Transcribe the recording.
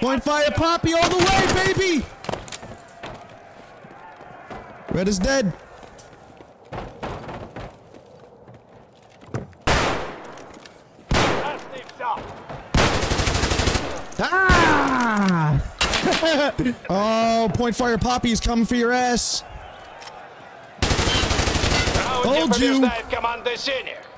Point fire, Papi, all the way, baby! Red is dead. Ah! Oh, point fire, Papi is coming for your ass. Told you.